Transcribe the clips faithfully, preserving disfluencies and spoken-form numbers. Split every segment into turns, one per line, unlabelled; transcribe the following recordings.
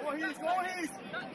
Go Heath, go Heath!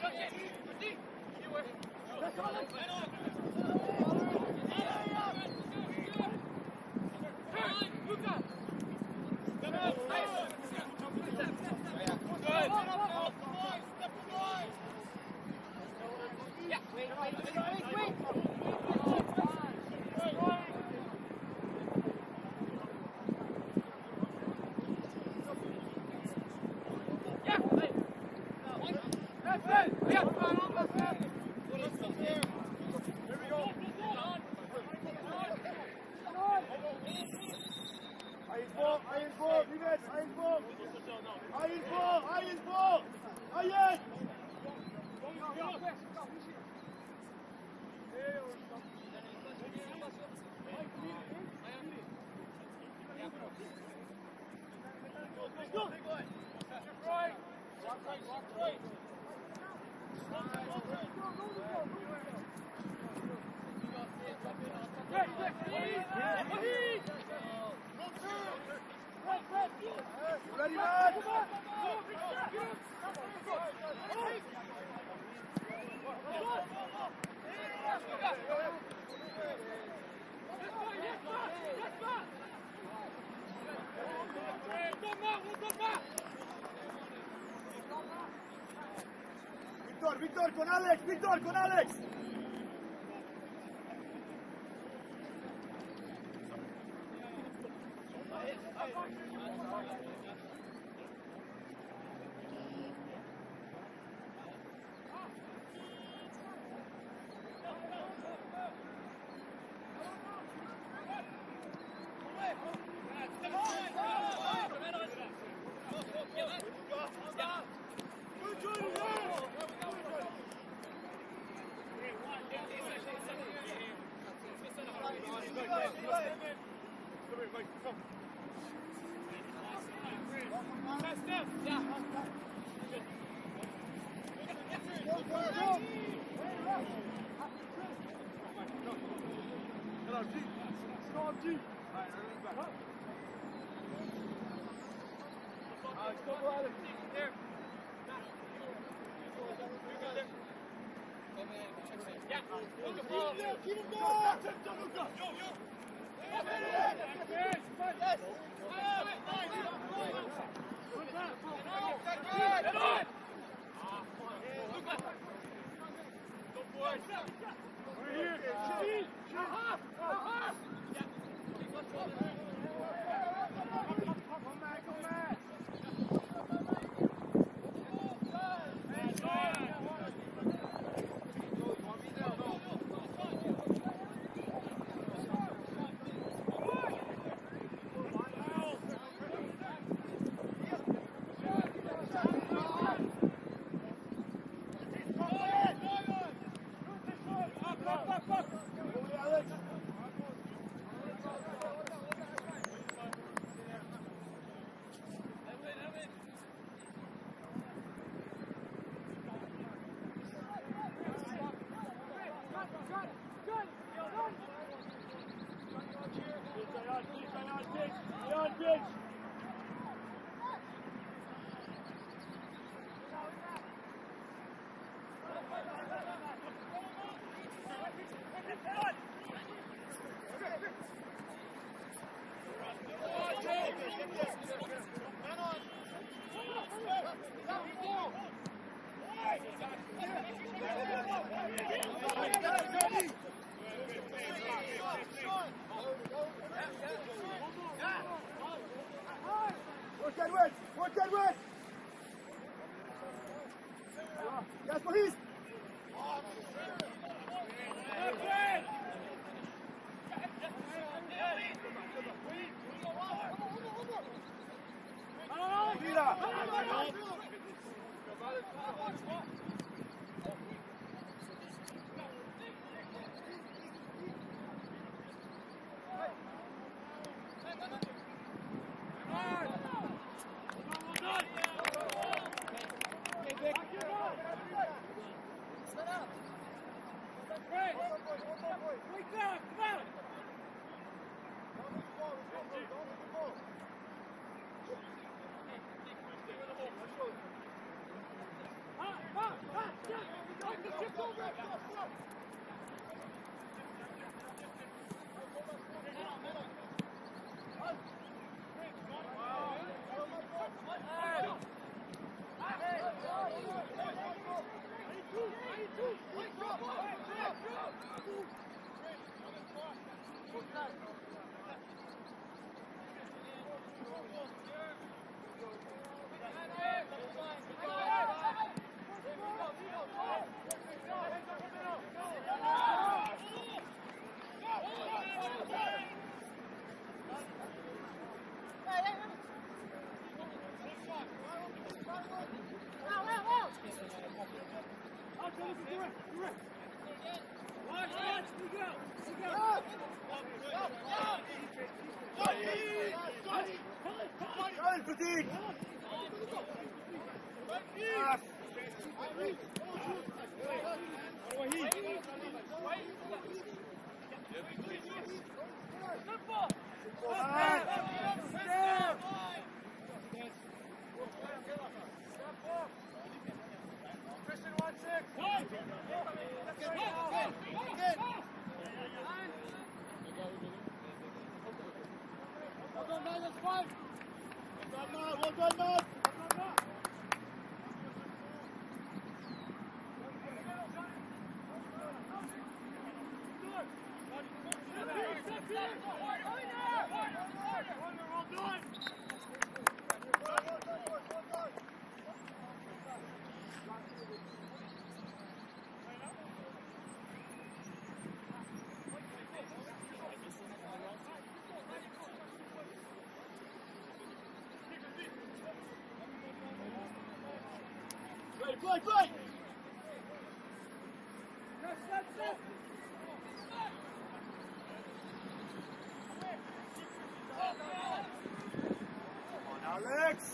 Ready, man? Víctor, Víctor, con Alex, Víctor, con Alex. Work that way! Work that way! Yes, please! Mira! Play, play! Come on, Alex!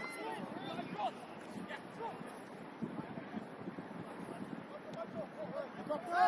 Up there!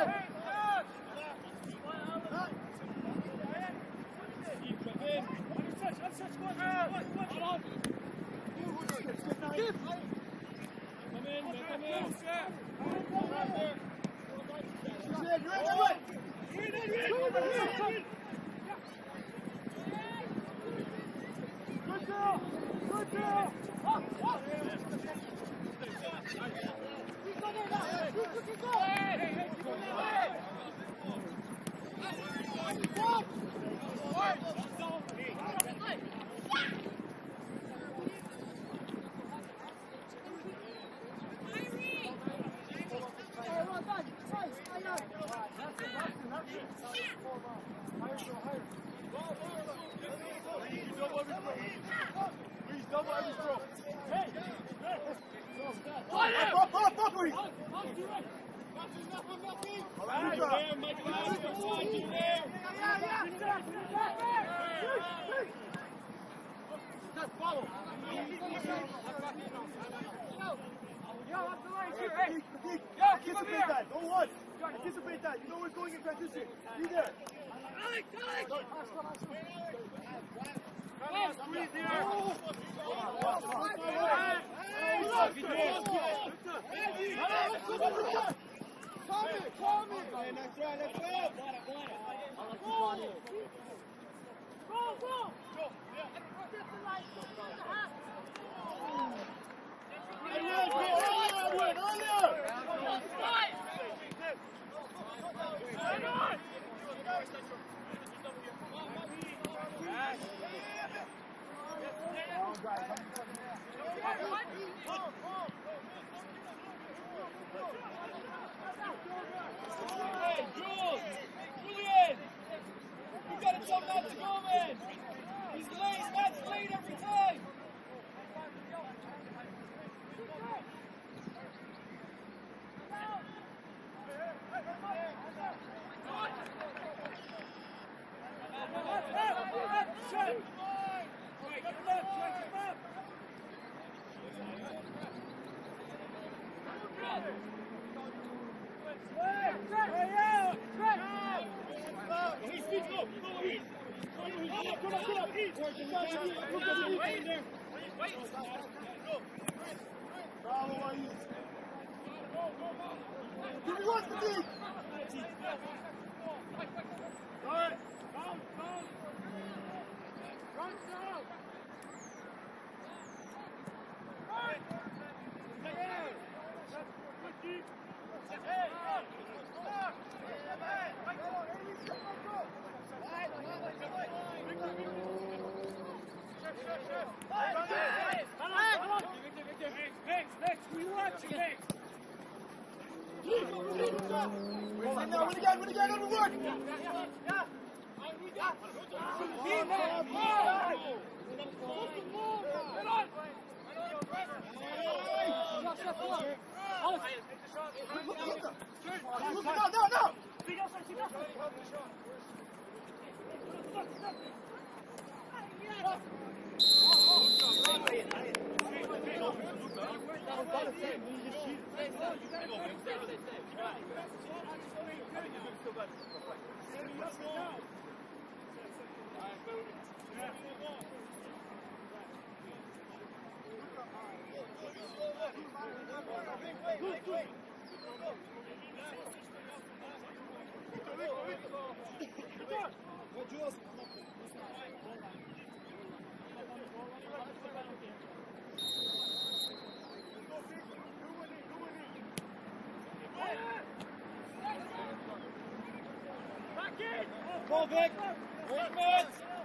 Go, Vic! Wait, man!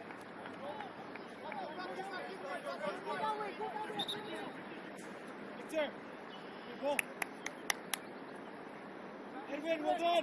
Victor! Go! Edwin, well done!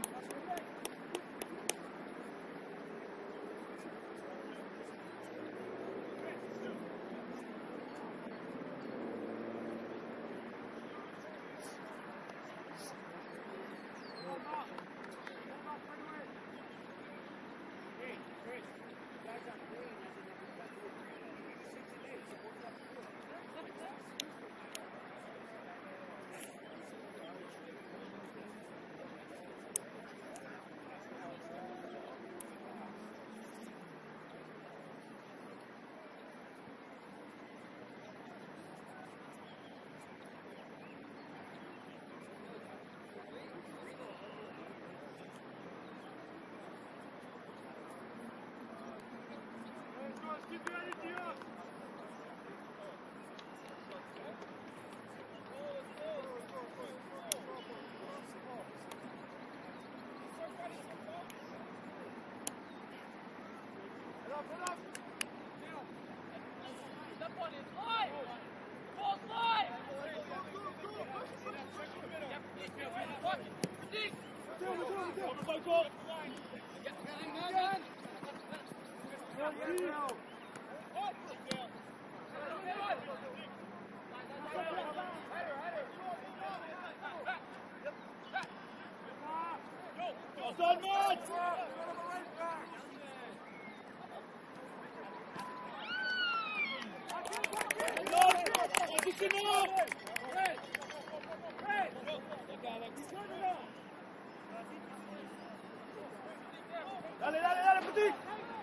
Dale, dale, dale, Petit!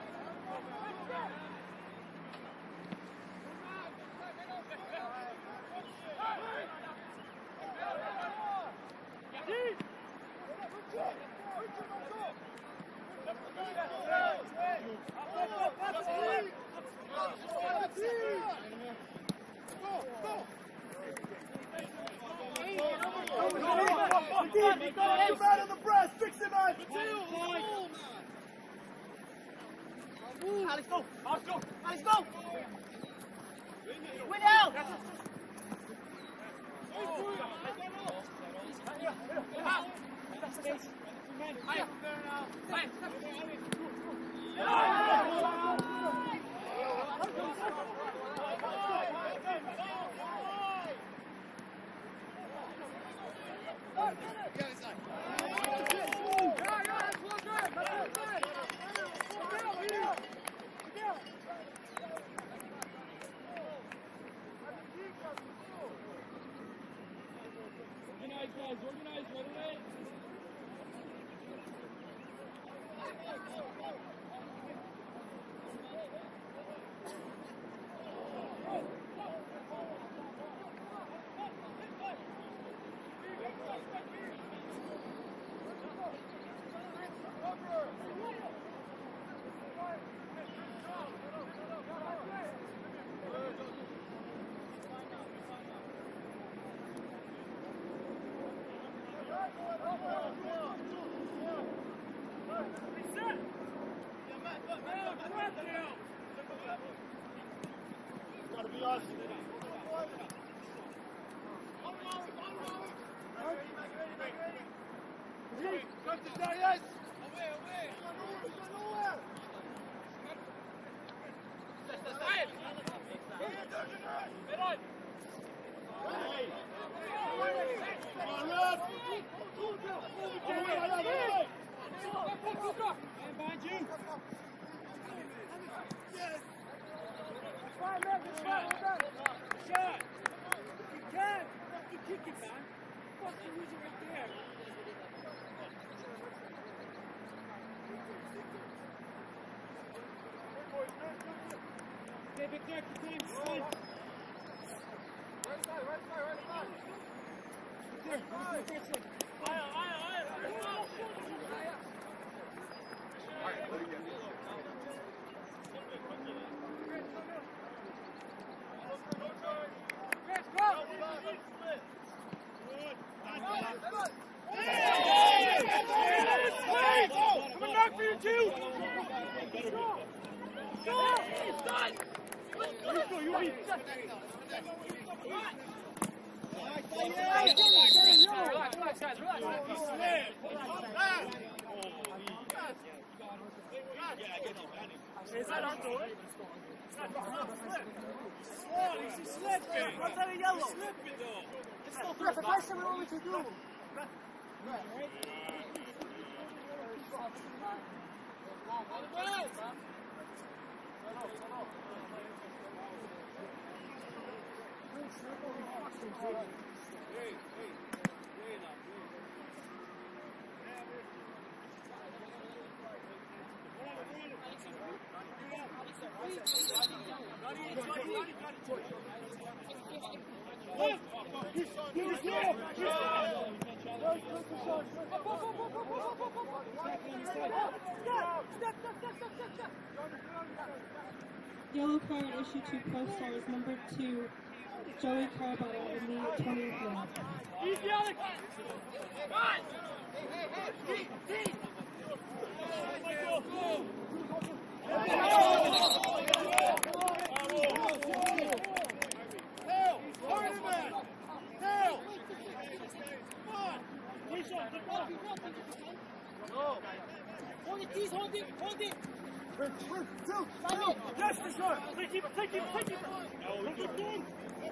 Petit, go out on the press, fix it, man! Alex, go! Alex, go! Alex, go! Win out! Gotta be us. Is that on door? It's not on slip. Oh, he's a slip. What's that a yellow? Slip it though. It's still three. That's the first time we always do. Right, right. Hey, hey.
Yellow card issued to Prostars number two, Joey Carbottle in the twentieth minute.
Easy, Alex! Right! Hold it, Keys, hold it, hold it. Two, two, two. Yes, for sure. Take him, take him, take him. No, keep going.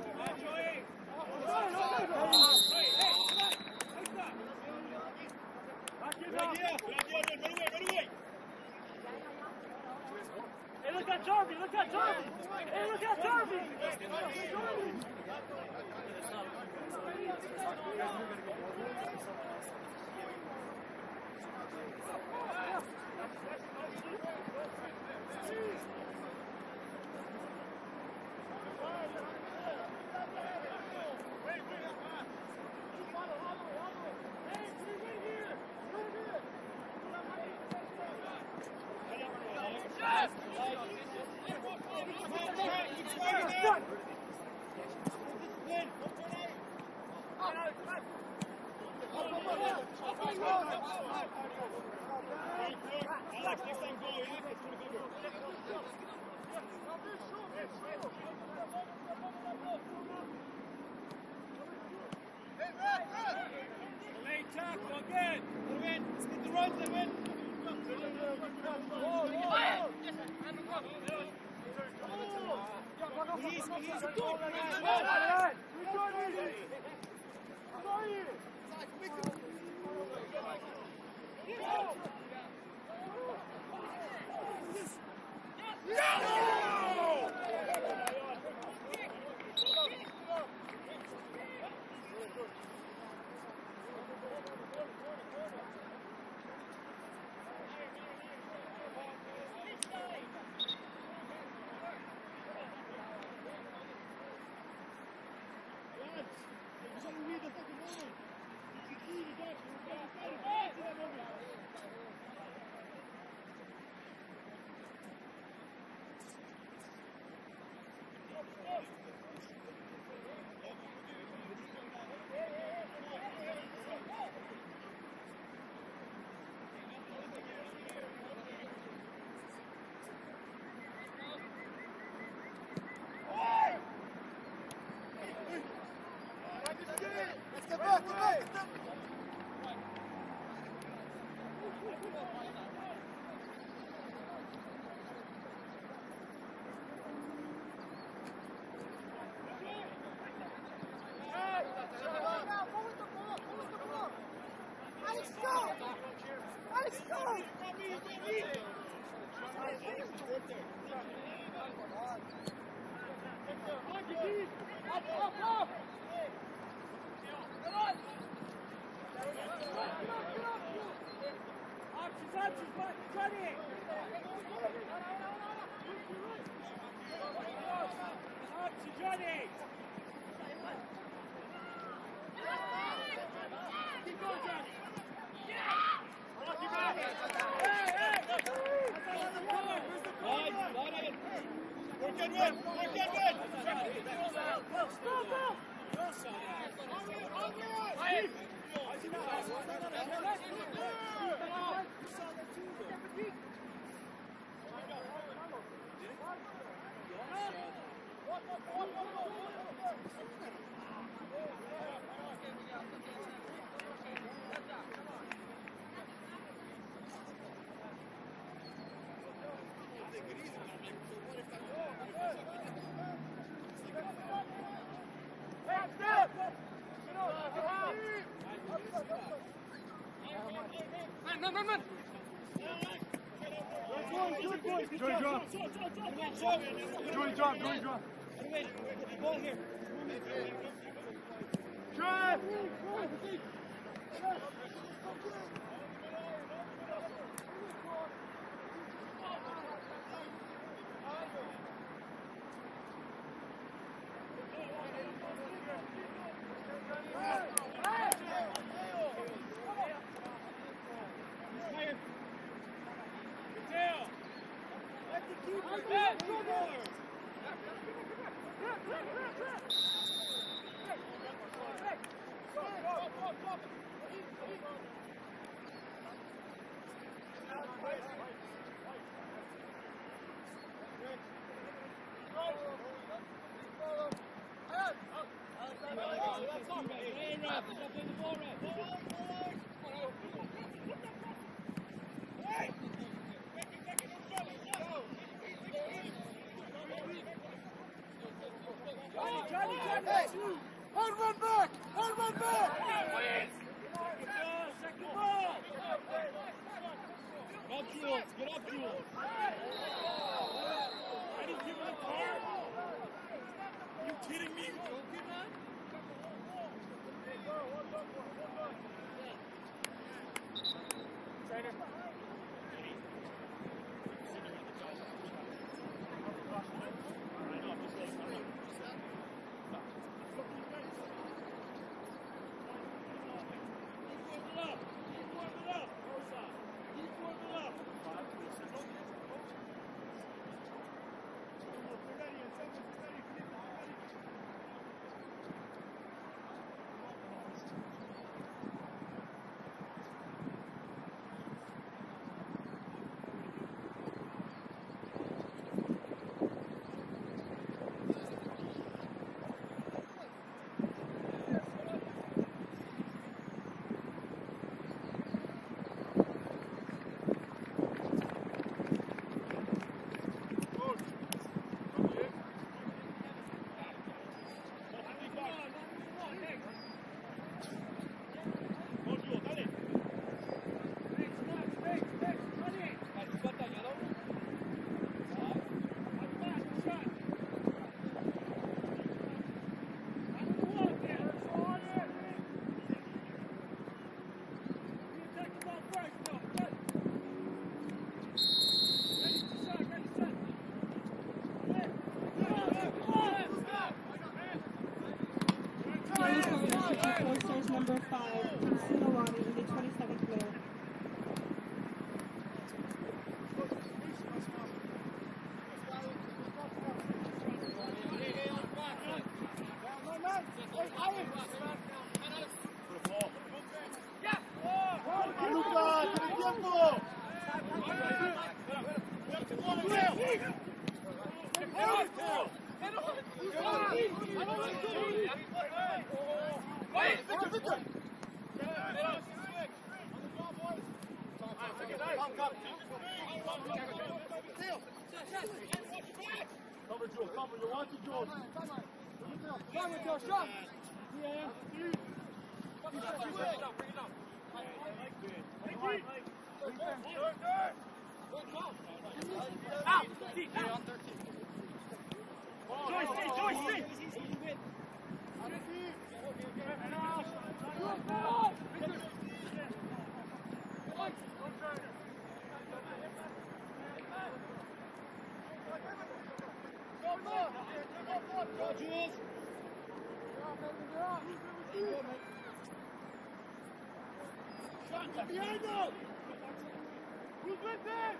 Hey, look at Jarvie, look at Jarvie. Hey, look at Jarvie.
Man, man, man!
Joey drop. Joey drop, Joey drop.
Ball here.
Drive! Cover, Joe, cover. You want to, Joe.
Come on, Joe, shot.
Yeah.
Bring it down, bring it down.
Out! Joyce, stay, Joyce, stay!
Go, Jules. Shot, get behind them! Who's with them?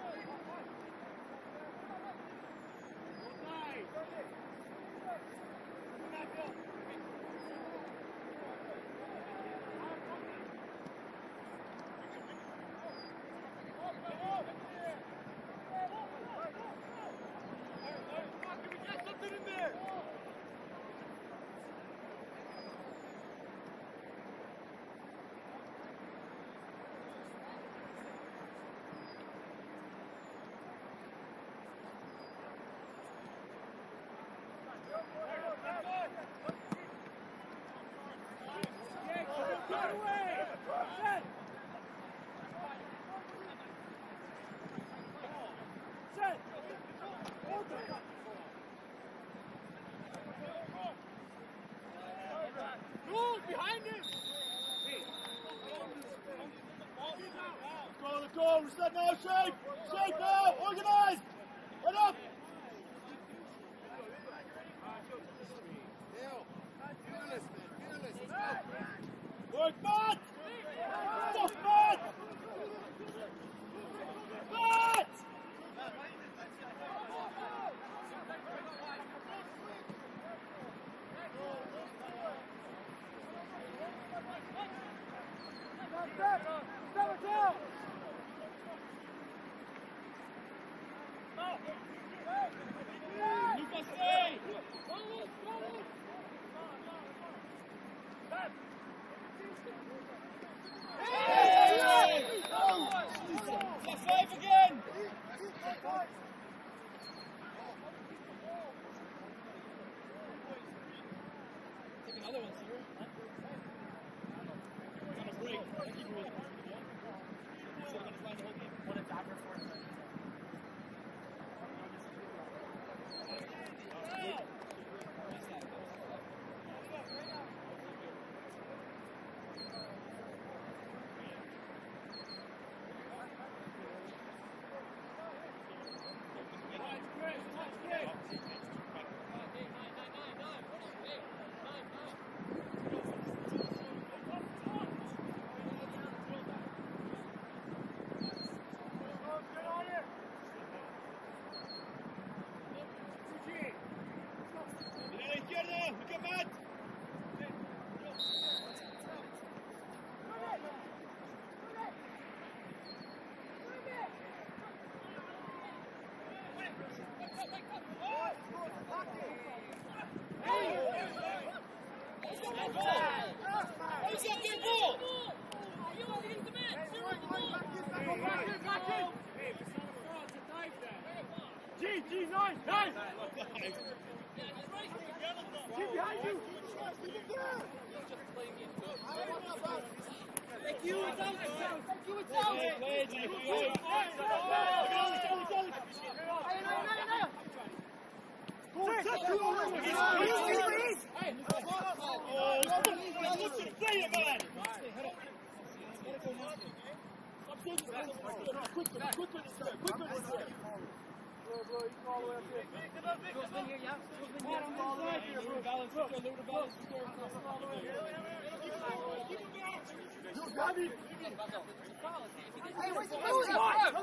Behind him!
Go, let's go. Reset now, shape. Shape now. Organize. Head up. Work, Matt. Stop, Matt. Matt.
Step! Step it down!
Lucas, stay. Hey! Oh, Jesus. Five again. Take another one, sir. On a break. I keep rolling. So I'm going to find the whole game. What a dagger for him.
G, G, nine, nine! G behind you! Thank you, it's out! Thank you, it's out!
Play, G, play.
Hey, where's the ball?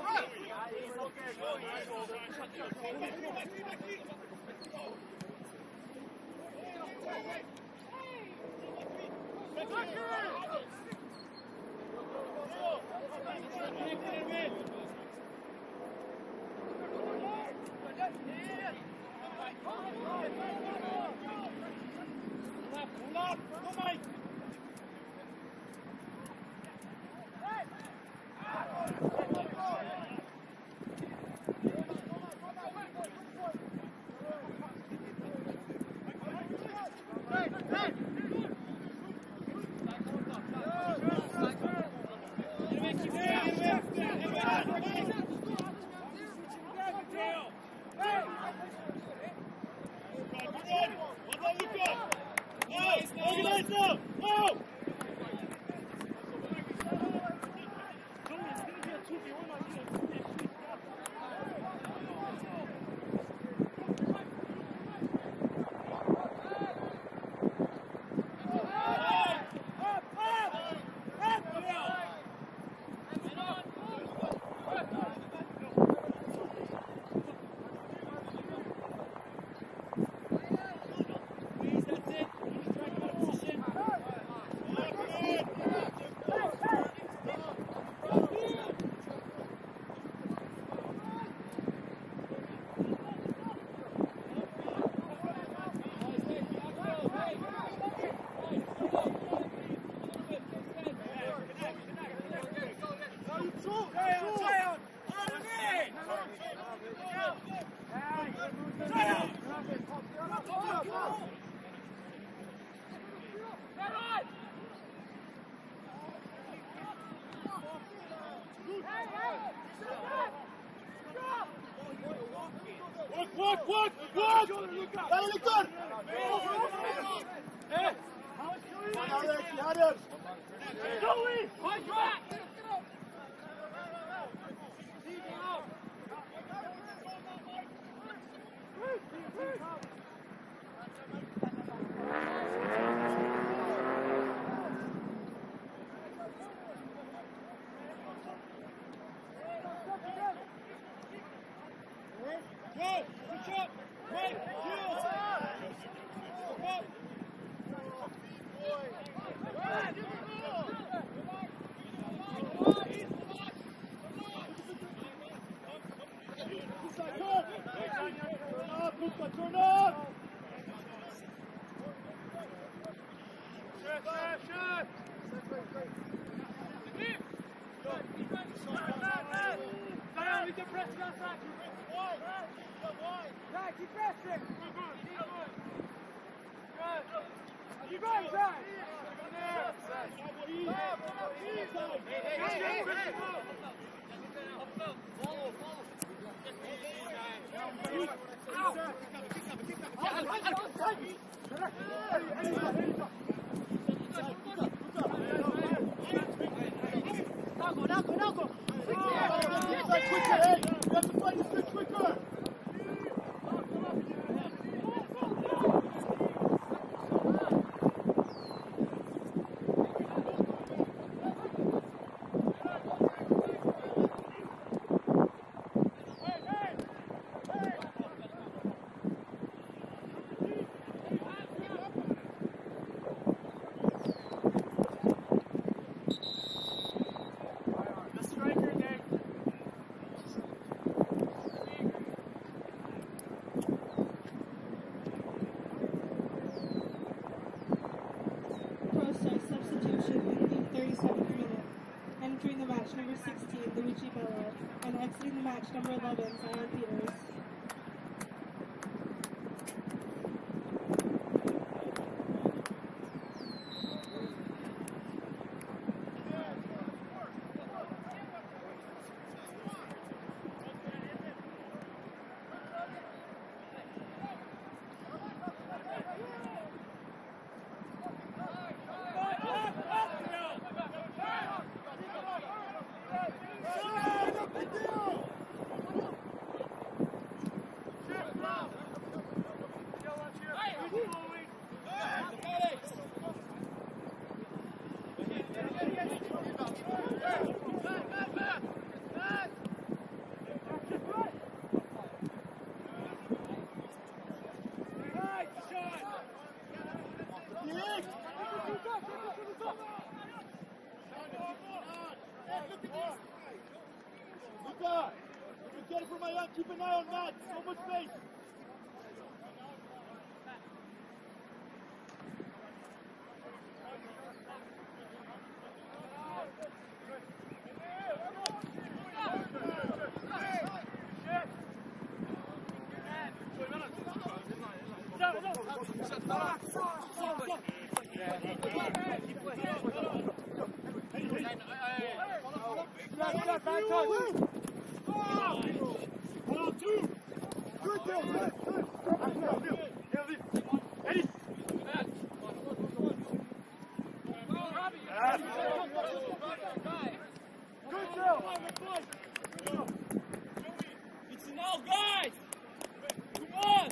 Work, work, work! Dale, Víctor! Eh! Alex, Alex! Joey! Fight back! Turn up! Shut, shut, shut! We can press it outside. Right, keep pressing. Keep going, Zach. Hey, hey, hey,
Entering the match, number sixteen, Luigi Borough, and exiting the match, number eleven, Zion Peters.
Get it for my young. Keep an eye on Matt. So much space.
It's enough, guys! Come on!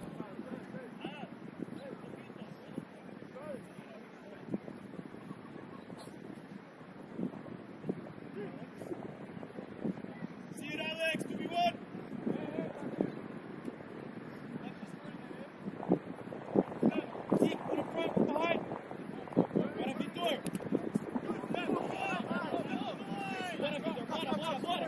See it, Alex, two v one! See, put in front, put behind! Para Vitor! Para Vitor, para, para, para!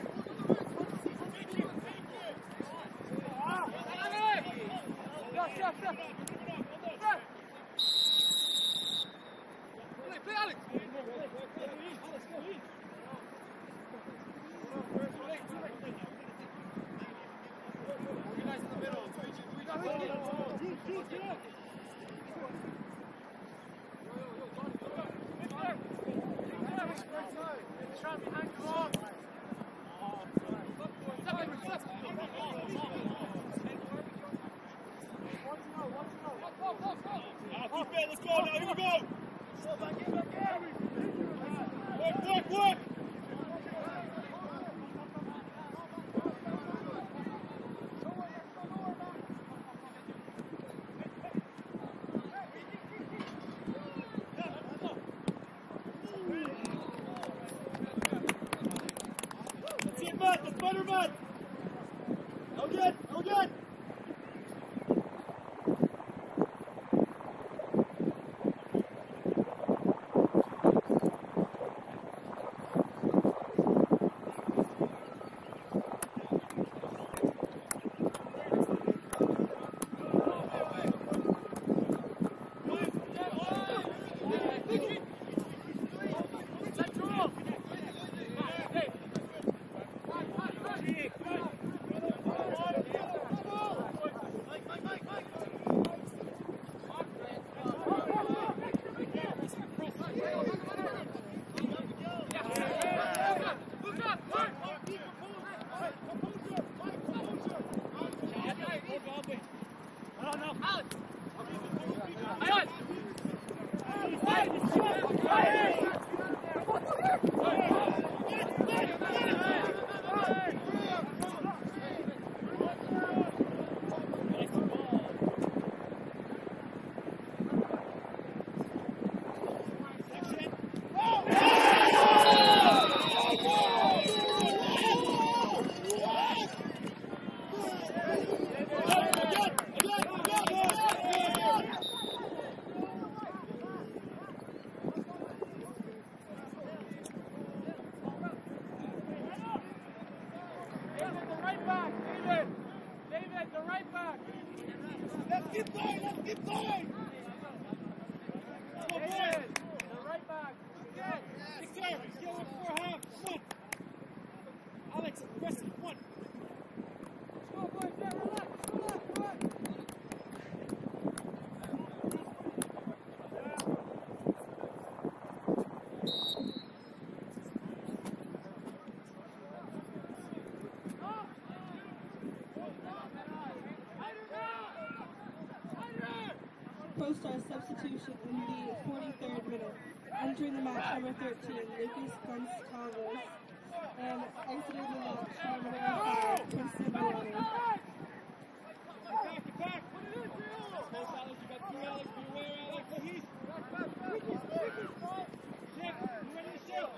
Work, work! That's it, Matt. That's better, Matt. Oh, good. Oh, good. Keep going, let's keep going! Come on, boys! The right back. Good. Victor, skill up for half. Come on. Alex, press it. One. Let's go, boys. Yeah, relax. Relax. Relax.
Prostars substitution in the forty-third minute. Entering the match, number thirteen, Lucas Gonçalves, and exiting the match, number five, Princeton Borough.
Back to back. Put it in, Bill. Close, Alex. You got two, Alex. Be aware, Alex. He's back, back, back. Check. You ready to shoot?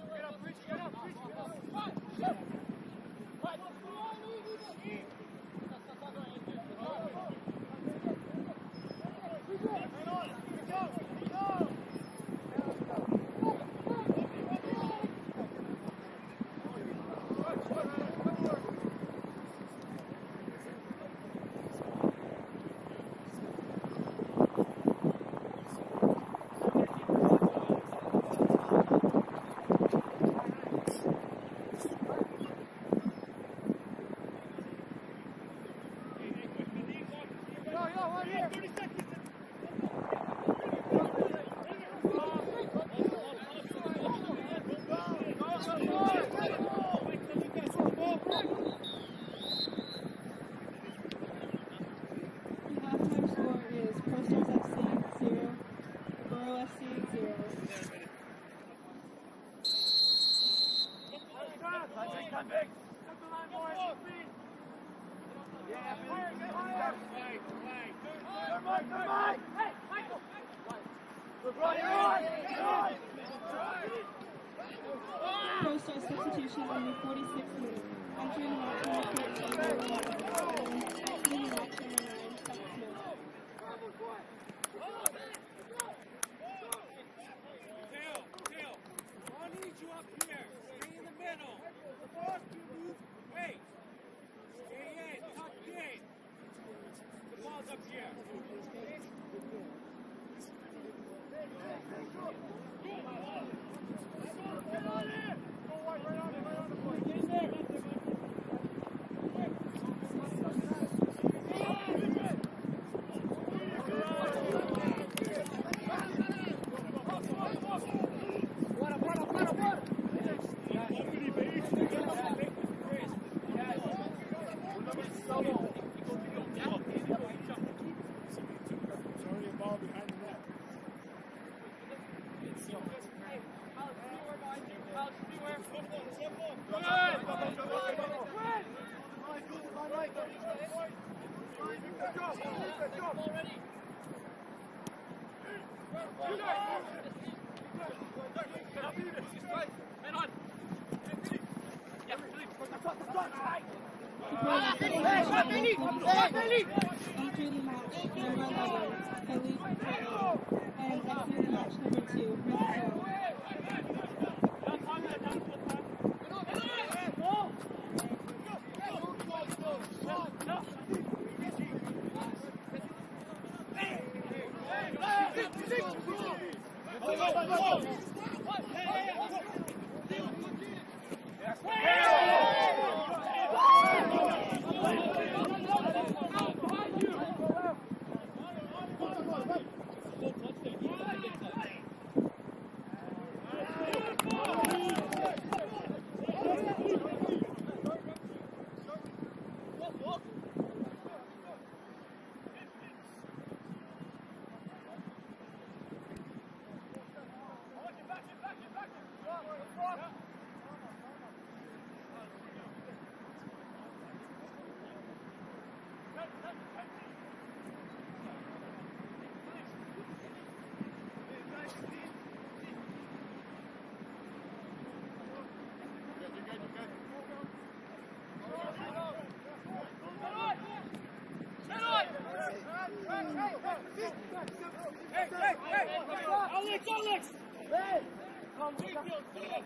Prostars substitution in the forty-sixth minute. Entering the match number thirteen, L one O N. Exiting the match number nine, Chuck Smith.
Tail, tail. I need you up here. Stay in the middle. Hey. Stay in. Tuck in. The ball's up here. Get on it! Go right, right on it, right on the point. Get in there.
Entering the match number eleven, League two, and exiting the match number two, Borough. Hey, hey, hey! Alex, Alex! Hey! Come, keep it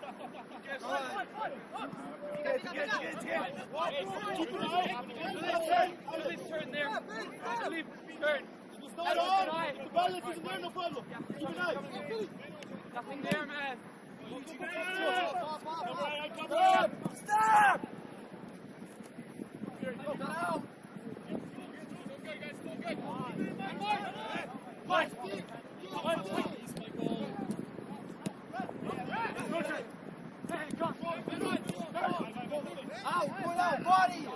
turn there. Turn. Head on. The balance isn't there, no problem. Keep an eye. Nothing there, man. Stop! Stop! Here, go down. Go good, guys. Go good. Mike! Mike! Out, pull out, body!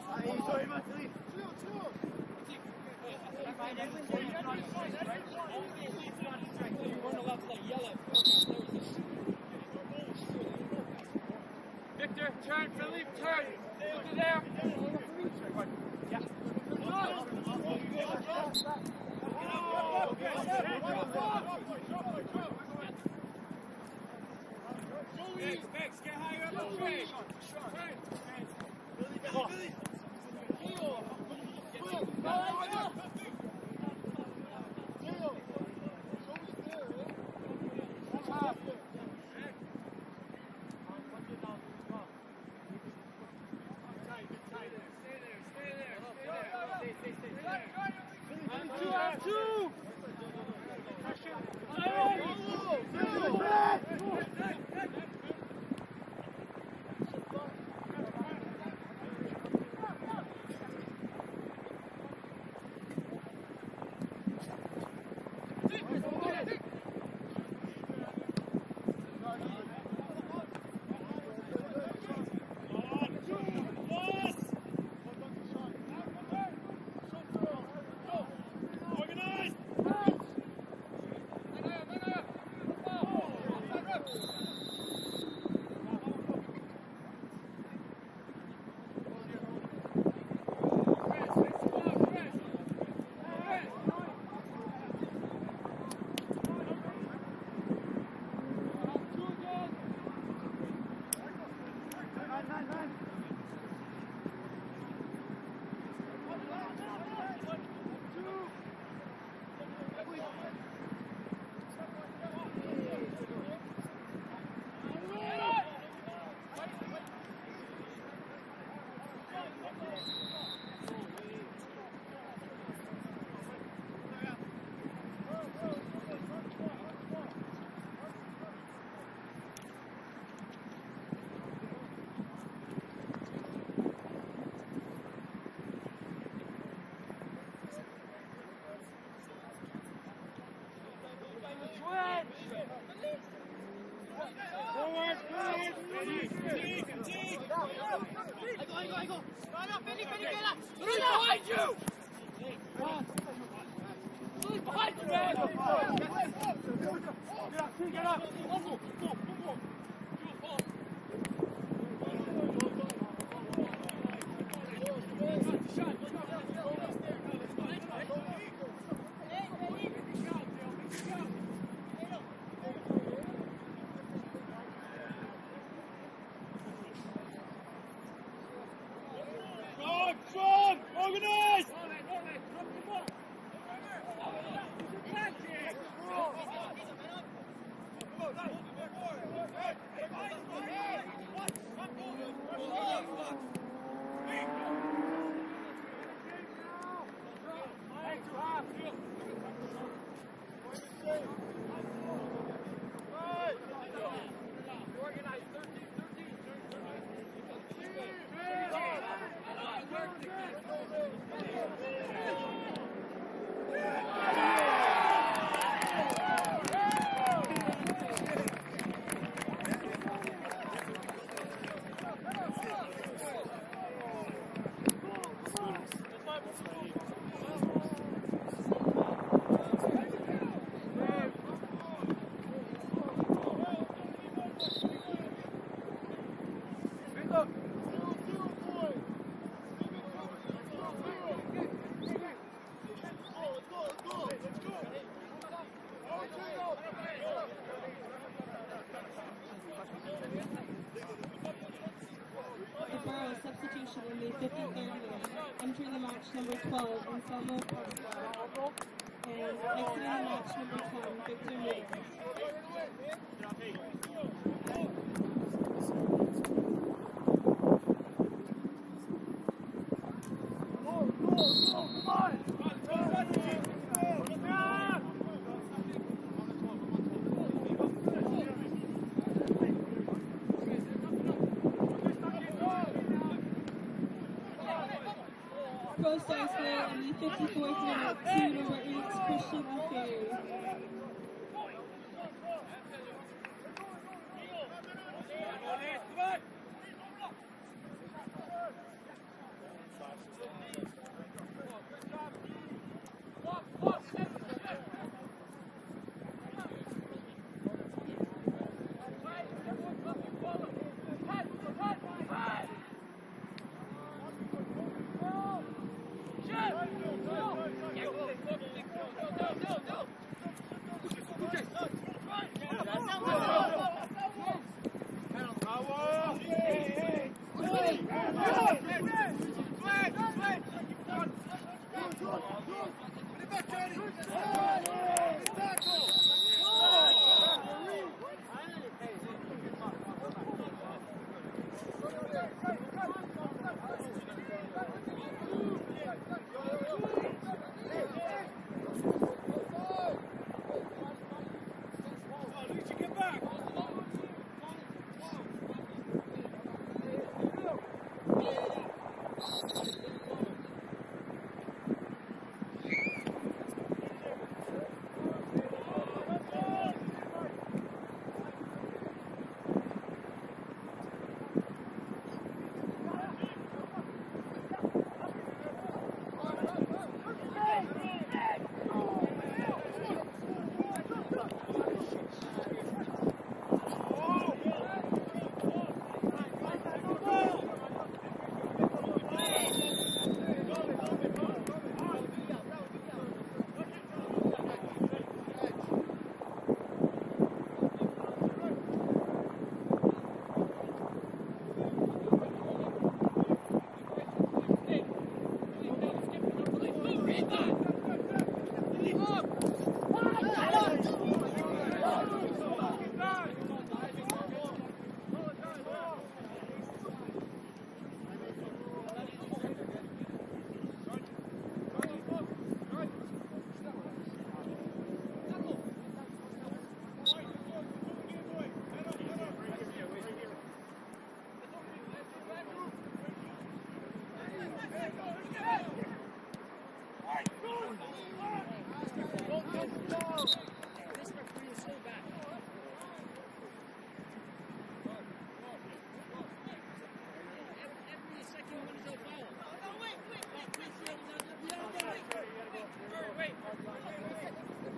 Victor, turn, Philippe, turn! Look at there! Yeah. Thanks, thanks. In the fifty-third minute, entering the match number twelve, Anselmo Prostars, and exiting the match number ten, Victor Miller. Prostars score in the fifty-fourth minute to number eight, Christian Affair.
referee is so bad. Every second one is a foul. No, wait, wait, wait, wait, wait, wait, wait, wait.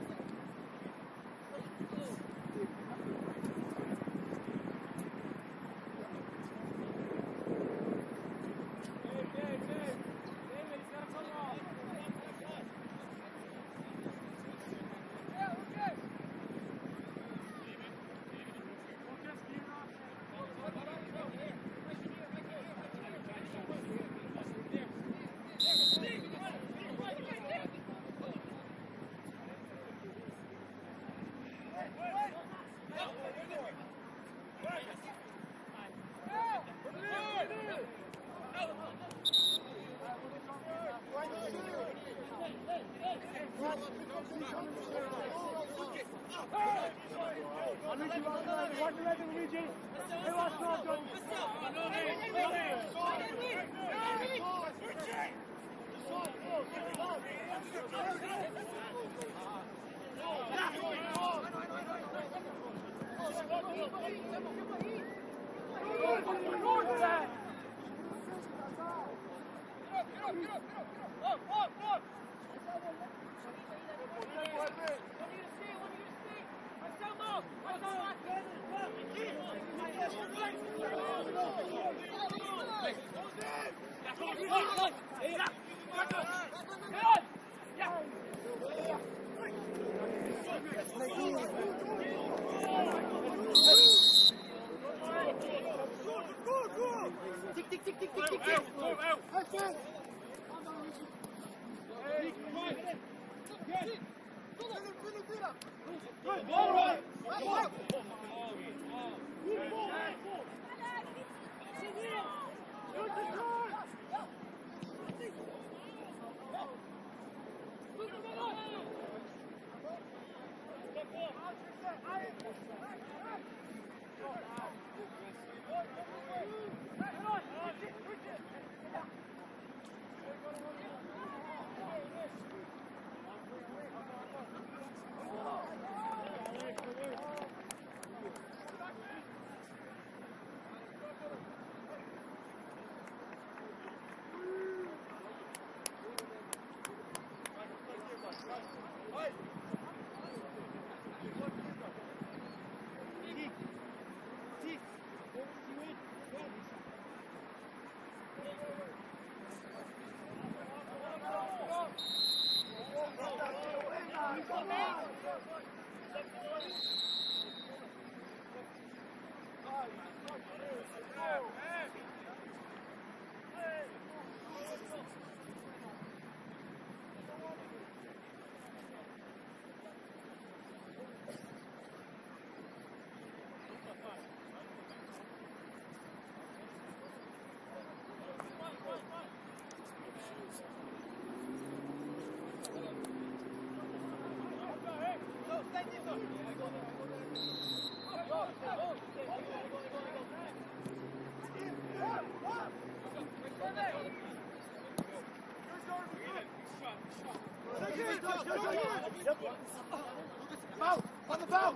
Bounce! On the bounce!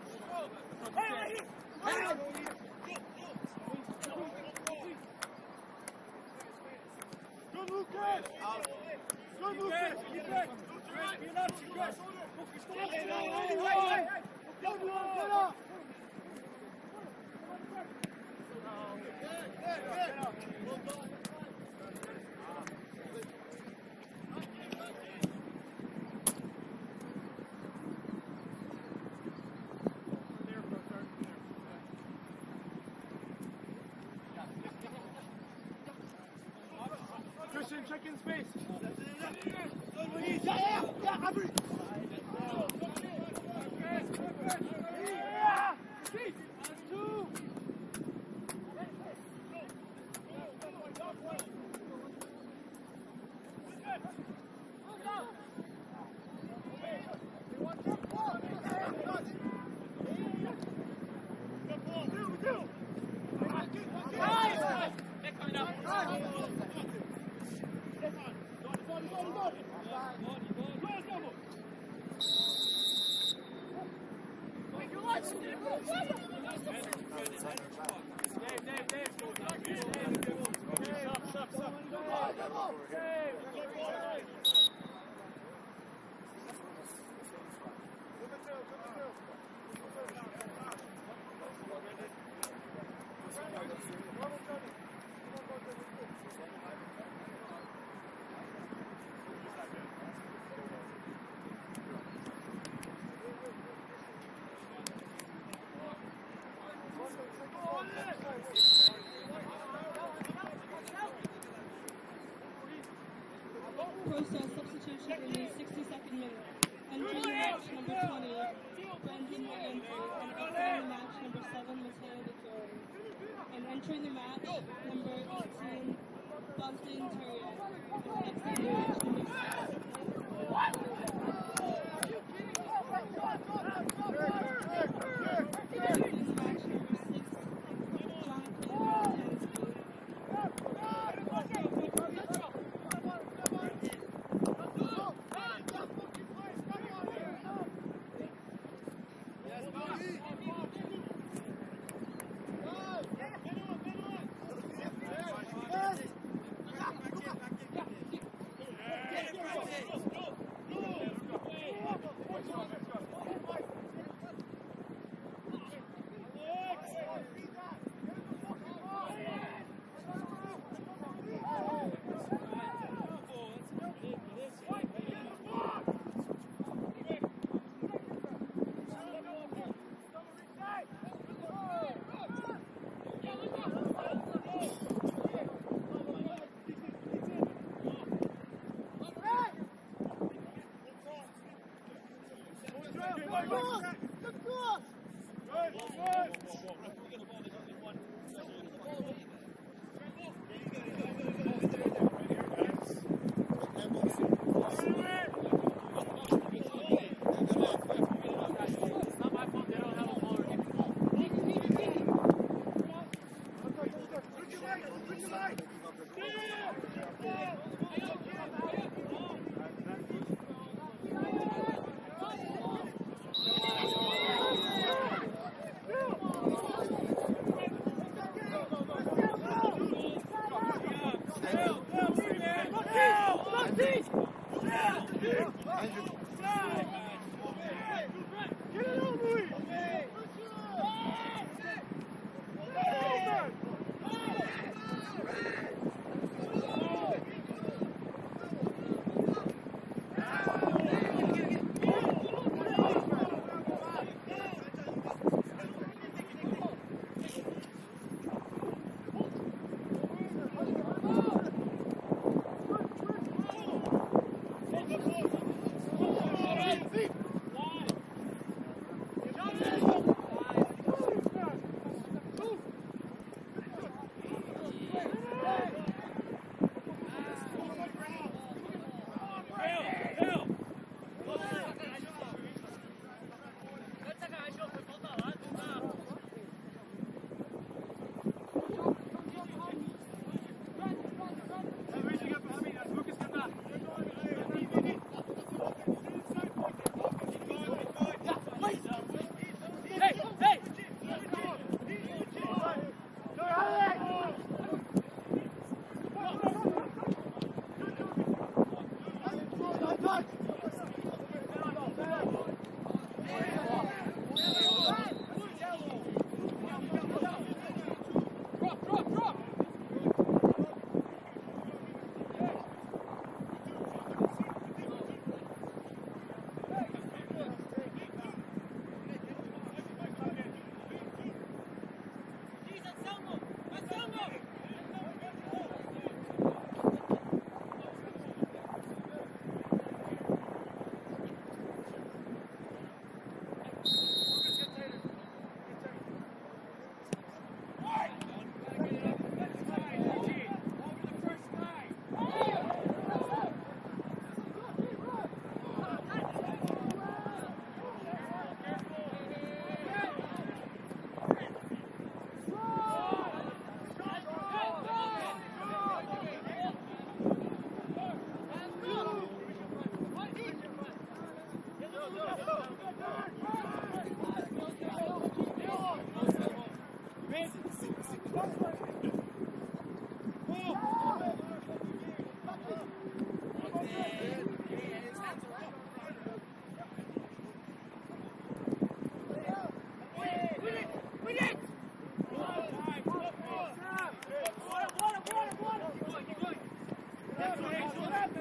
Hey! Hey! Good, Lucas! Good, Lucas! Keep it! Get up, Lucas! Get up! Get up! Christian, check in space. Yeah, yeah, yeah, Abri. Yeah, two.
Prostars substitution in the sixty-second minute. Entering the match number twenty, Brendan McGinty, and exiting the match number seven, Mateo DeJoy. And entering the match number eighteen, Bogdan Turya. And exiting the match number six.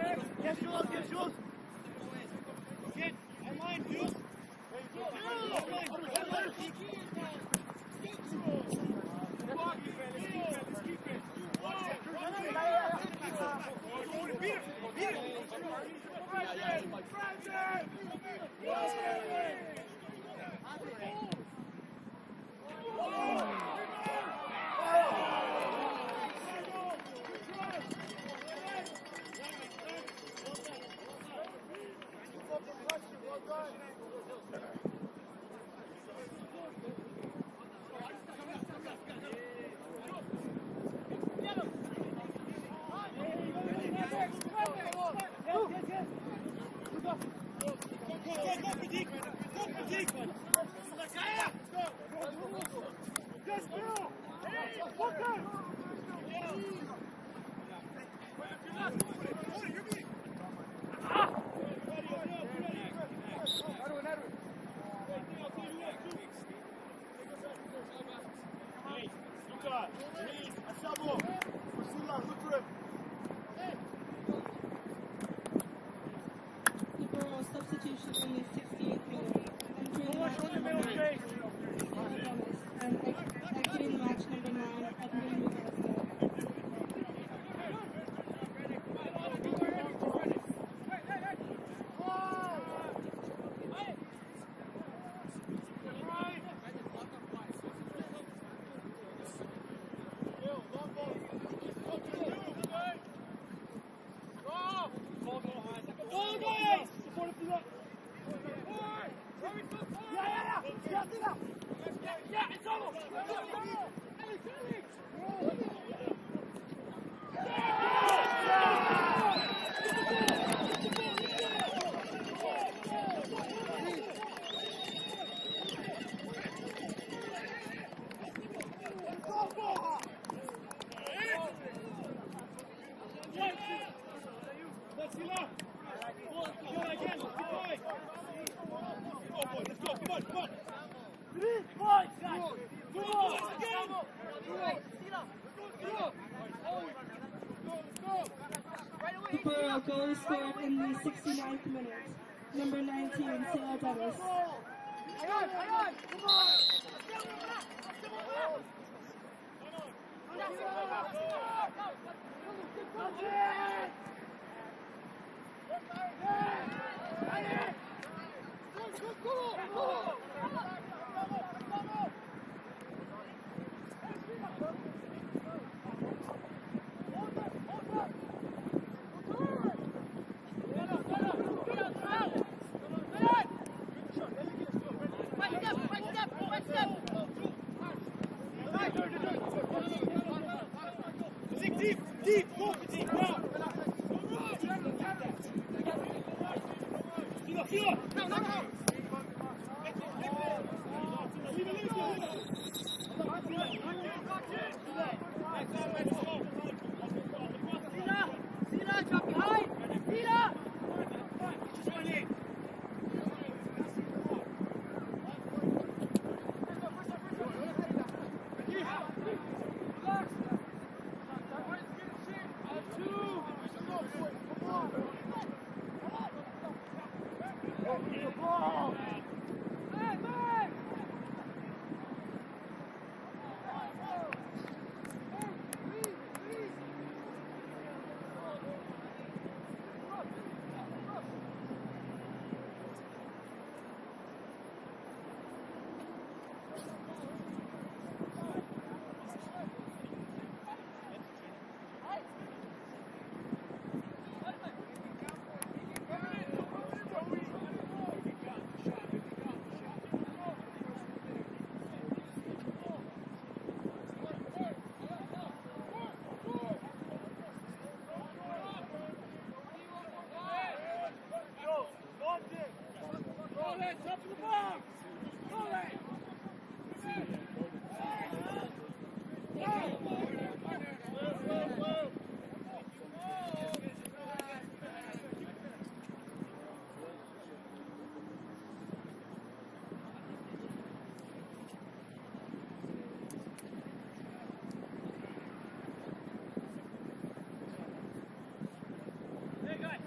Quelque chose, quelque chose.
Get in line, Jules.
Substitution in the sixty-eighth minute. Entering the match number nine, and exiting the match number nine, Edmund Miguel. The Borough goal is scored in the sixty-ninth minute. Number nineteen, Sarah Dennis.
Deep, deep, go for deep, now! Feel up, feel up! No, no, no!
Hey, guys.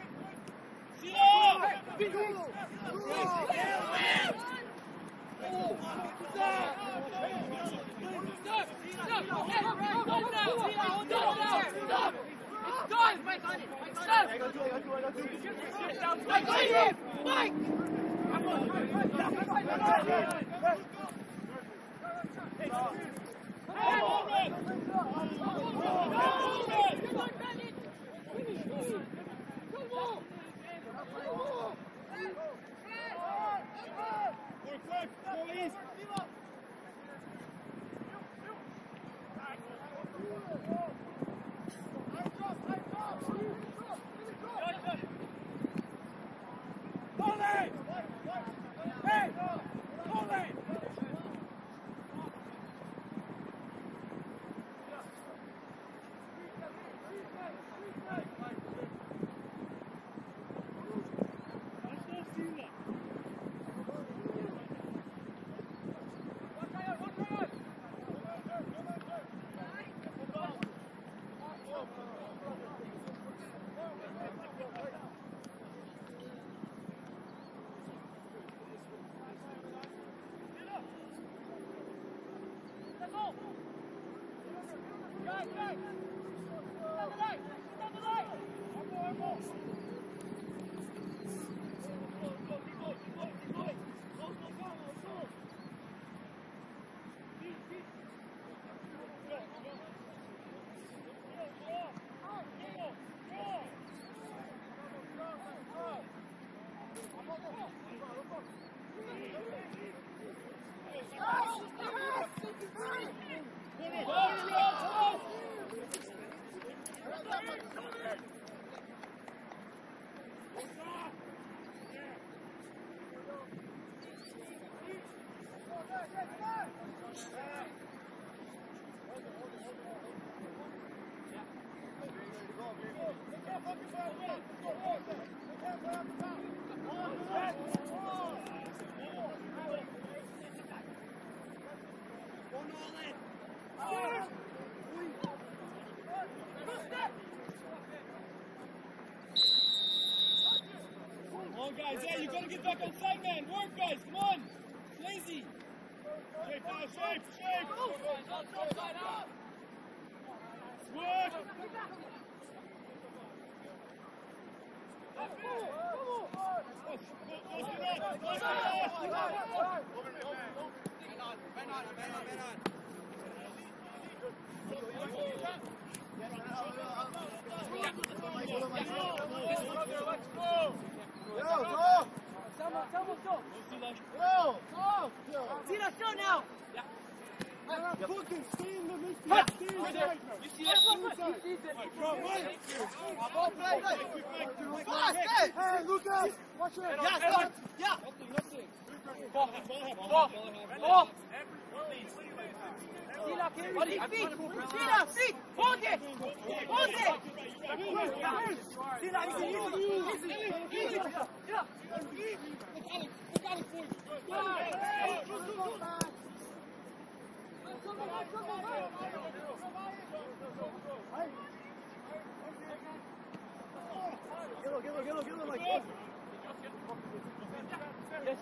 Guys, yeah, you gotta get back on side, man. Work, guys, come on. It's lazy. Shape, now, shape, shape. Work.
Go! Go! See that shot now! Yeah. Fucking stay in the midfield. Stay inside.
You see it? You see it?
Go, play. Go, play, play. Fast, hey! Hey, Lucas! Watch it. Yeah, start. Yeah.
Ball, ball, ball. Sila, carry his feet. Sila, feet. Hold it. Hold it. Sila, easy, easy, easy, easy. Yeah.
Get him, get him, get him, get him like this.
Yes.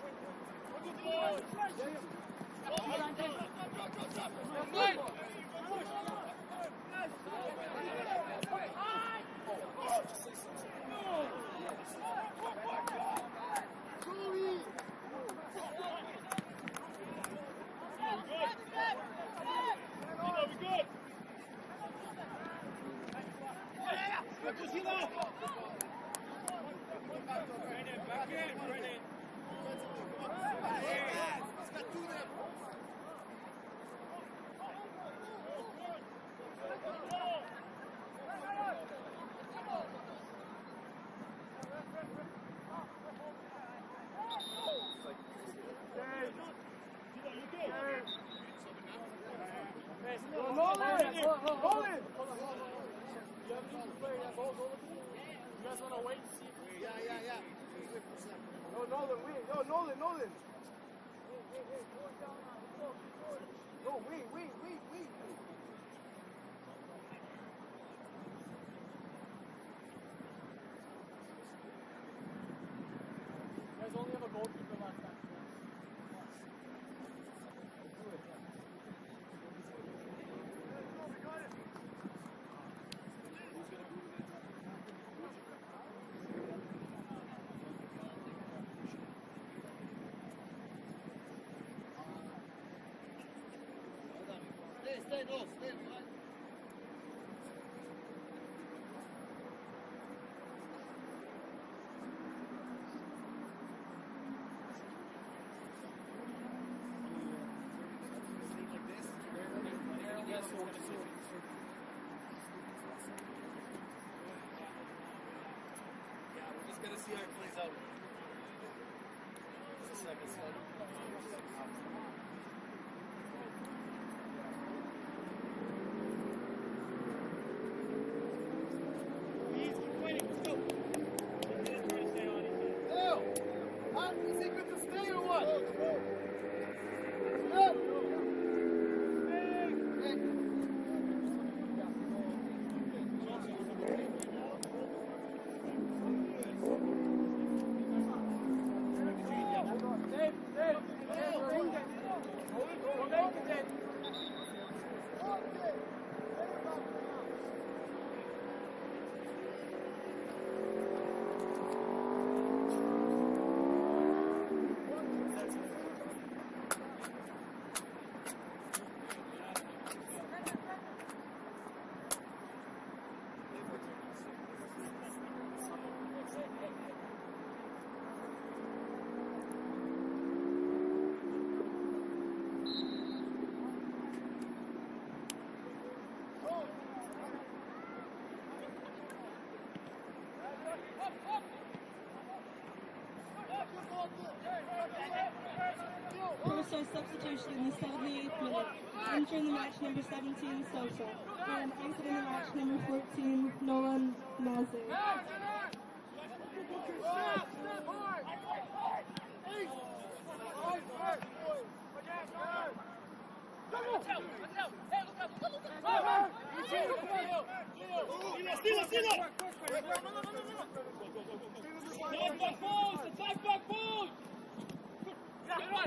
See how it plays out. Just a second, son.
Prostars substitution in the seventy-eighth minute. Entering the match, number seventeen, Sosa. And exiting the match, number fourteen, L one O N.
Steal it, steal it! Attack back balls! Attack back balls! Get right!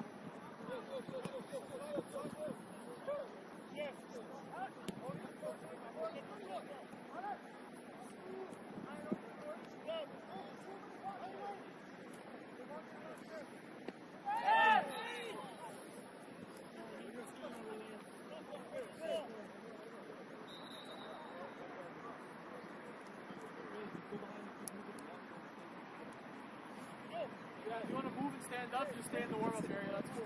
Yeah, if you want to move and stand up, just stay in the warm-up area. That's cool.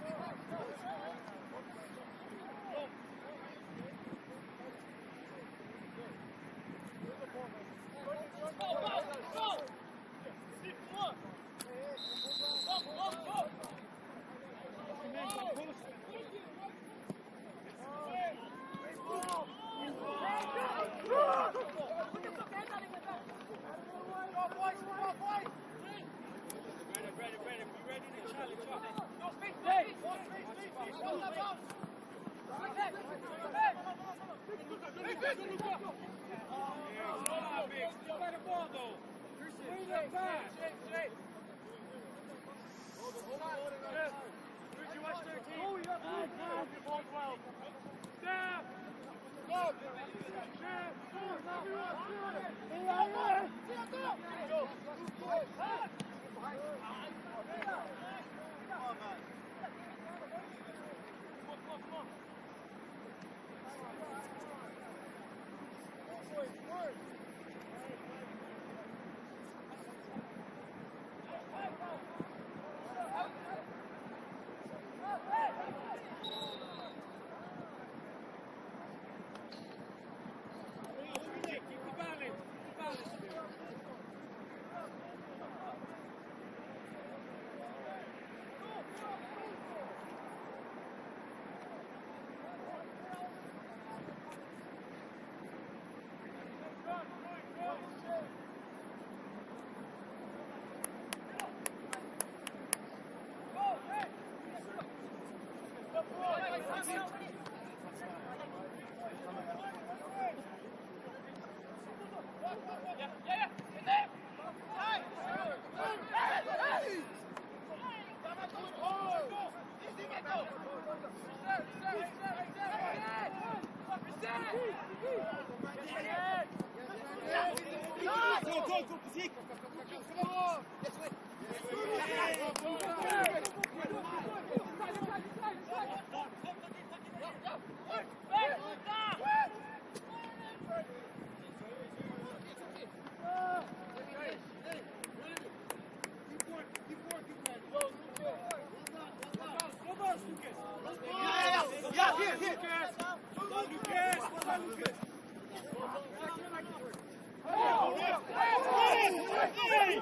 Hey!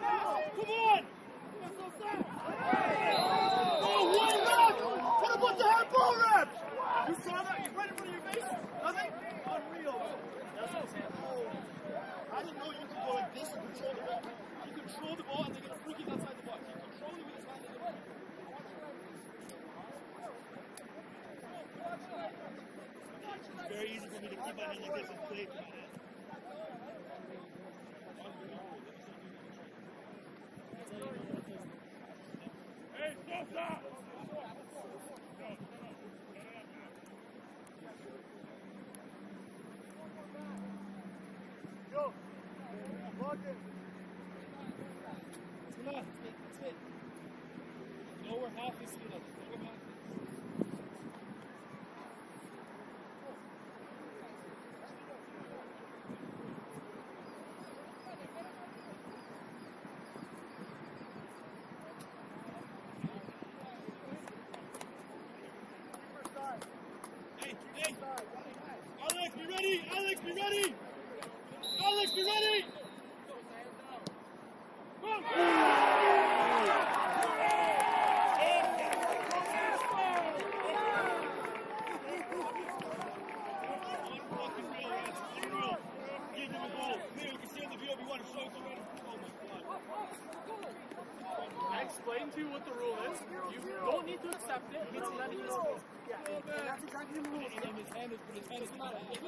Come on! Oh, one left! What about the handball reps? You saw that? You right in front of your face? Nothing? Unreal. That's what I'm saying. I didn't know you could go like this and control the ball. You control the ball and they're going to freak it outside the box. You control it with his hand and they're going to It's very easy for me to keep my hand like this and play to my hand. Hey, stop that! Go! Lock it! It's enough. It's it. Lower half is enough. Lower half. Alex, be ready! Alex, be ready! Alex, be ready! Go! Unfucking real, yes. Unreal. Give him a goal. Here, you can see on the view if you want to show it already. Oh my God.
I explained to you what the rule is. You don't need to accept it. It's letting you know.
Yeah, that's exactly the rule. And his hand is, his hand is not. His hand is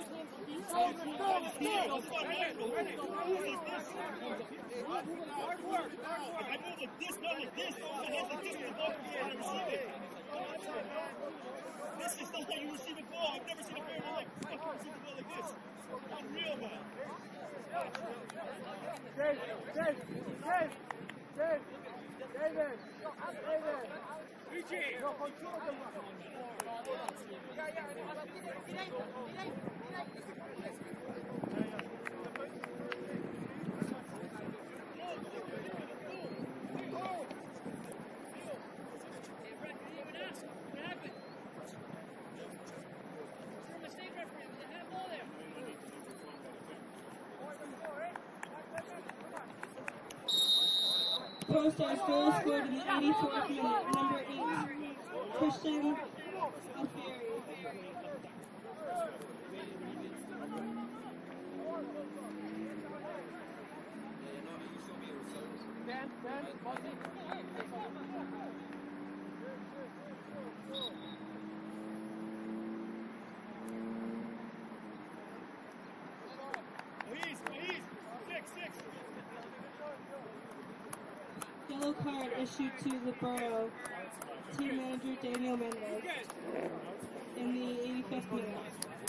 hard work. I move like this, not like this. My hand's like this, and the ball comes down and receive it. This is not how you receive a ball. I've never seen a player like fucking receive the ball like this. Unreal, man.
Dave, Dave, Dave, Dave, David, David.
Eugene.
No, control them.
Yeah, yeah.
Prostars goal scored in the eighty-fourth minute, number eight, Christian Alfieri.
Ben, Ben, Buzzy.
Please, please. Six, six.
Yellow card issued to the Borough team manager Daniel Mendez in the eighty-fifth minute.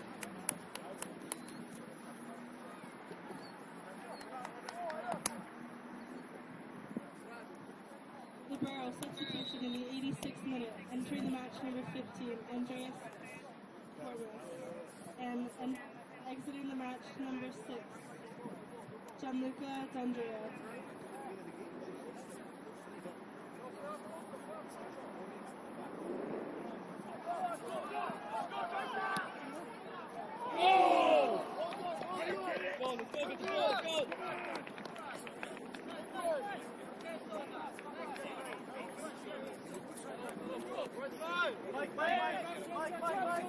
The Borough substitution in the eighty-sixth minute, entering the match number fifteen, Andreas Corbus, and, and exiting the match number six, Gianluca D'Andrea.
Mike, Mike, Mike, Mike, Mike.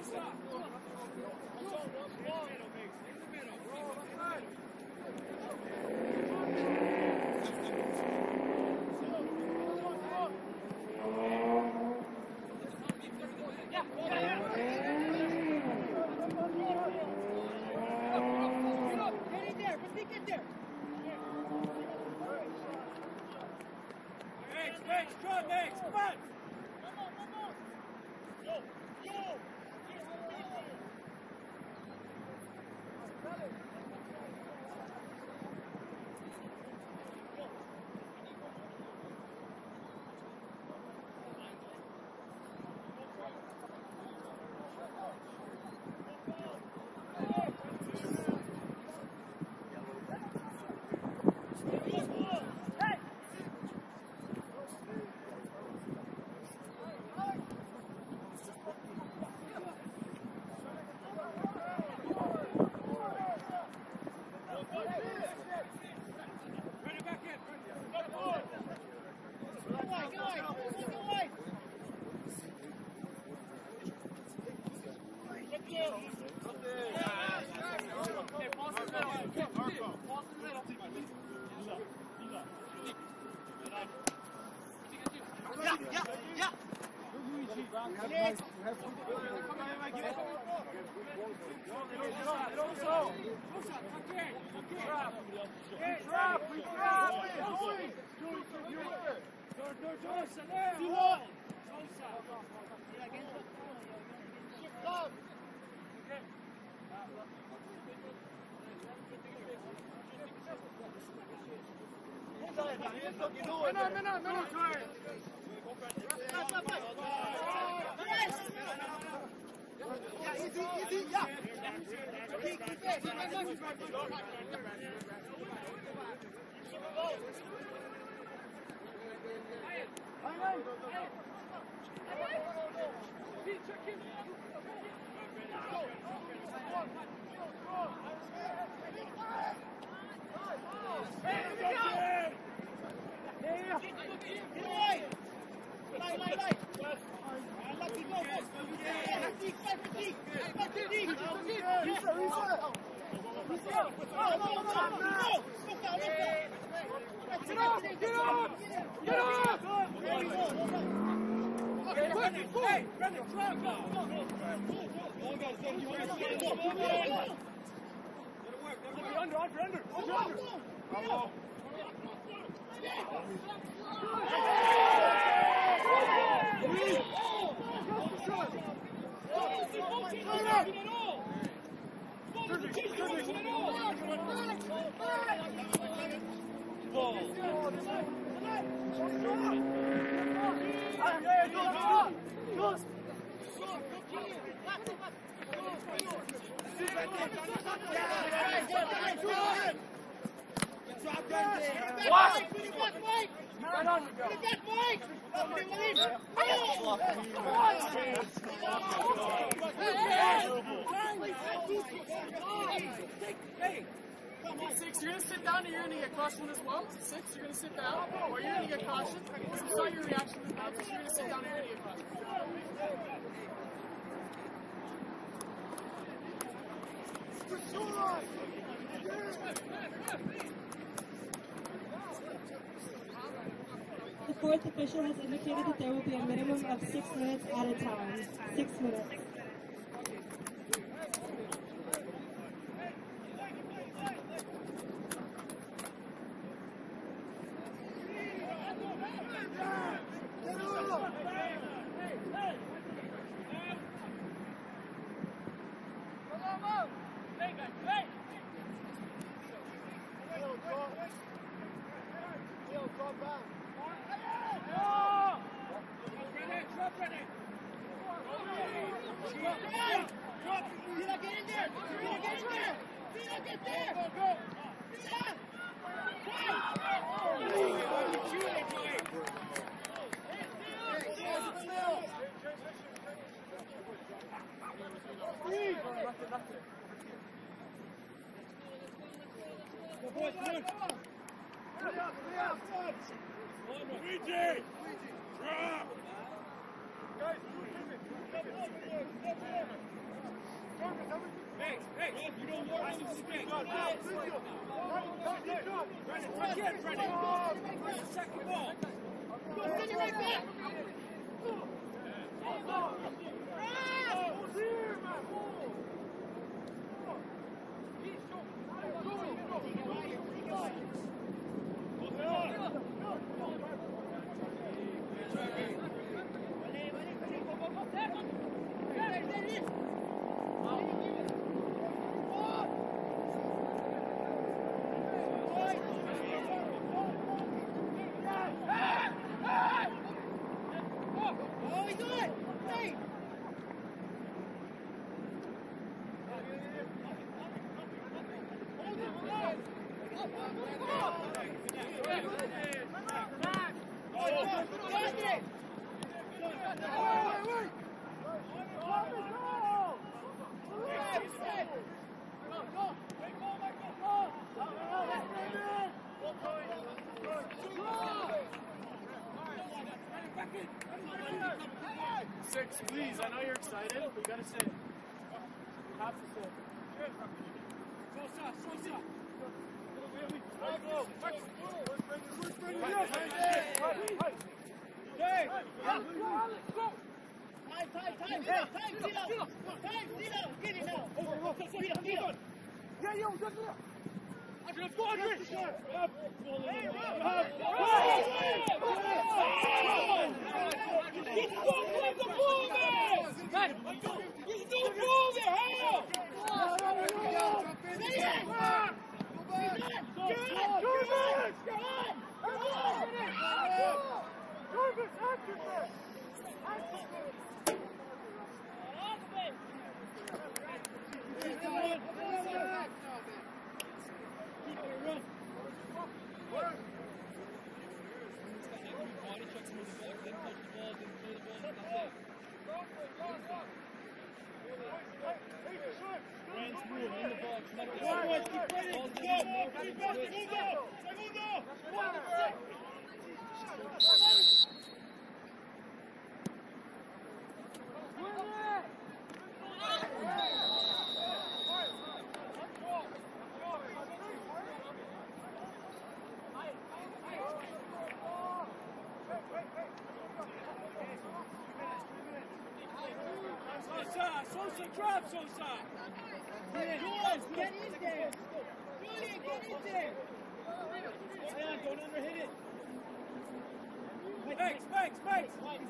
have nice, we have good players. Drop, we drop it!
Six, you're going to sit down or you're going to get cautioned as well? Six, you're going to sit down or you're going to get cautioned? This is not your reaction to the bounce. You're going to sit down or you're going to get cautioned.
The fourth official has indicated that there will be a minimum of six minutes at a time. Six minutes.
Six, please. I know you're excited. We gotta sit. You have to sit.
time, time, time, time, Zito! Time, Zito! Get it now! Zito, Zito!
Yeah, yo, that's it! Let's go, Andre! Hey, He's still playing the ball, man! He's still moving, hell! Stay in! Jarvis, action first! Action first! Sosa, drop Sosa! Julian, get in there! Julian, get in there! Stay on, don't underhit it! Max, Max, Max!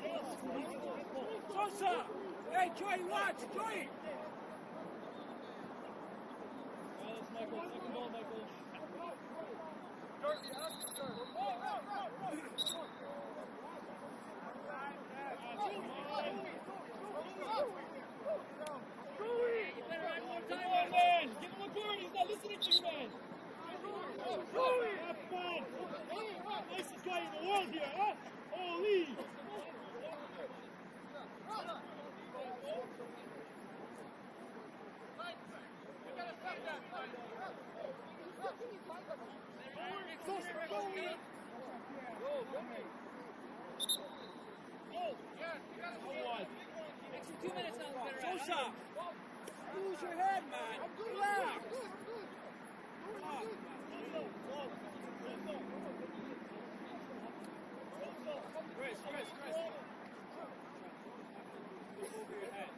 Sosa! Hey, Joey, watch! Joey! Well, it's Michael. Second ball, Michael. Give him a bird, he's not listening to you, man! Have fun! Nicest guy in the world here, huh? Holy! Extra two minutes now. Sosa! Use your head, man. Relax. Chris, Chris, Chris. Over your head.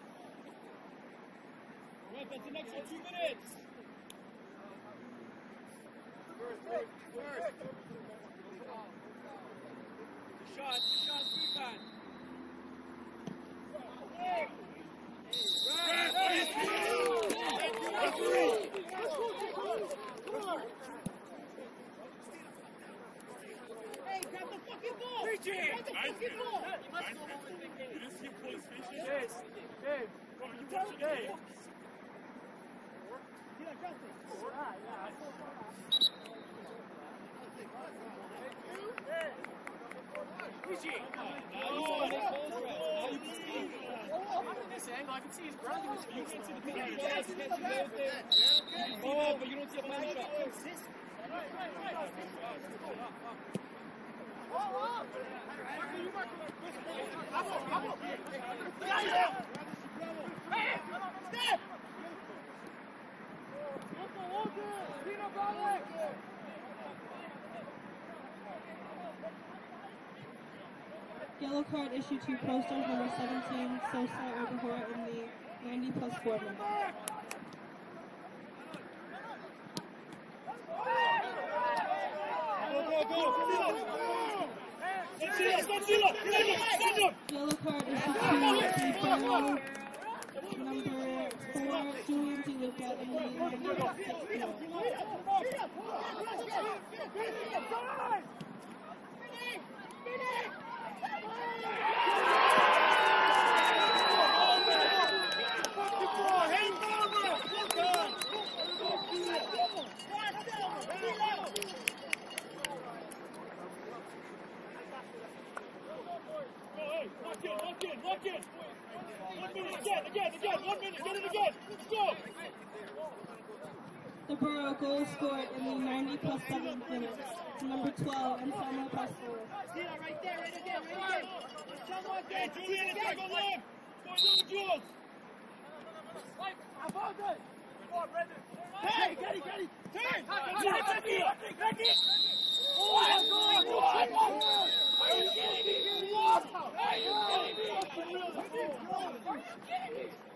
Right, that's an extra two minutes. First, first, first. The shot, the shot, sweet man. Hey, grab the fucking ball! Grab the fucking ball! You must go over the game. You just see police faces? Yes. Dave. You tell him. Dave. Yeah, grab this. Ah, yeah. Luigi! Angle. I can see his grounding his feet. You can see the picture. Oh, but you don't see a plan shot.
Yellow card issued to Prostars number seventeen, Sosa or Borough in the ninety plus four minute. Yellow card issued to Borough number four, Julian DeLuca in the ninety plus six minute.
Lock in, lock in, lock in! One minute, again, again, again, one minute, get it again! Let's go!
The Borough goal scored in the ninety plus seventh minute. Number twelve, Anselmo Pastor.
See that right there, right again, right again! Someone
Hey, Julian, it's back on line! Go on, Jules!
Hey, get it, get it!
Turn!
Back
Back it! Back it!
Oh my God!
Are you kidding me? Are you kidding me? Are you kidding me?